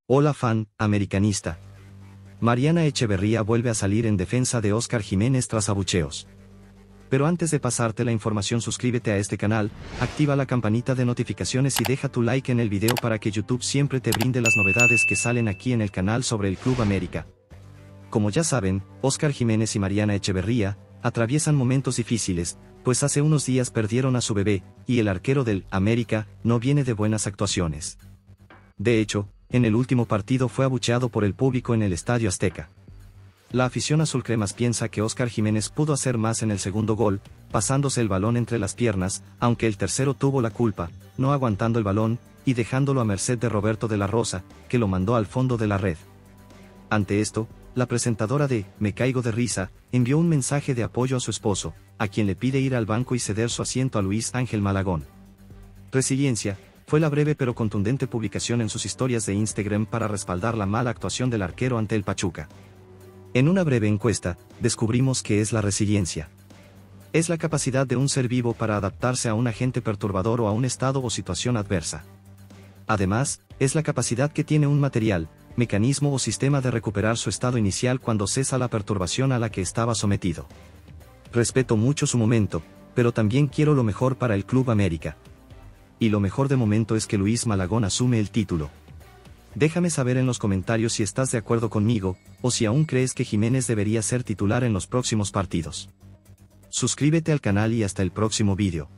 Hola fan, americanista. Mariana Echeverría vuelve a salir en defensa de Óscar Jiménez tras abucheos. Pero antes de pasarte la información, suscríbete a este canal, activa la campanita de notificaciones y deja tu like en el video para que YouTube siempre te brinde las novedades que salen aquí en el canal sobre el Club América. Como ya saben, Óscar Jiménez y Mariana Echeverría atraviesan momentos difíciles, pues hace unos días perdieron a su bebé, y el arquero del América no viene de buenas actuaciones. De hecho, en el último partido fue abucheado por el público en el Estadio Azteca. La afición azulcremas piensa que Óscar Jiménez pudo hacer más en el segundo gol, pasándose el balón entre las piernas, aunque el tercero tuvo la culpa, no aguantando el balón, y dejándolo a merced de Roberto de la Rosa, que lo mandó al fondo de la red. Ante esto, la presentadora de Me Caigo de Risa envió un mensaje de apoyo a su esposo, a quien le pide ir al banco y ceder su asiento a Luis Ángel Malagón. Resiliencia fue la breve pero contundente publicación en sus historias de Instagram para respaldar la mala actuación del arquero ante el Pachuca. En una breve encuesta, descubrimos qué es la resiliencia. Es la capacidad de un ser vivo para adaptarse a un agente perturbador o a un estado o situación adversa. Además, es la capacidad que tiene un material, mecanismo o sistema de recuperar su estado inicial cuando cesa la perturbación a la que estaba sometido. Respeto mucho su momento, pero también quiero lo mejor para el Club América. Y lo mejor de momento es que Luis Malagón asume el título. Déjame saber en los comentarios si estás de acuerdo conmigo, o si aún crees que Jiménez debería ser titular en los próximos partidos. Suscríbete al canal y hasta el próximo vídeo.